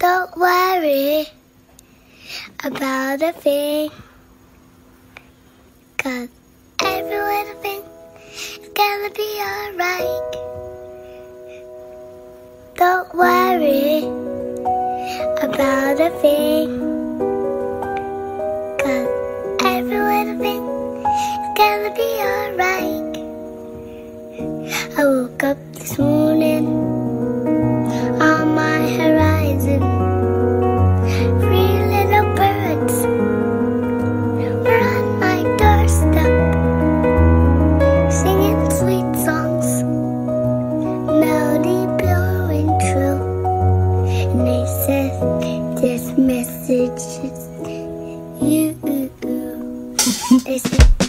Don't worry about a thing, 'cause every little thing is gonna be alright. Don't worry about a thing, 'cause every little thing is gonna be alright. I woke up this morning, on my horizon, 3 little birds were on my doorstep, singing sweet songs, melody blowing true. And they said, this message is you. They said,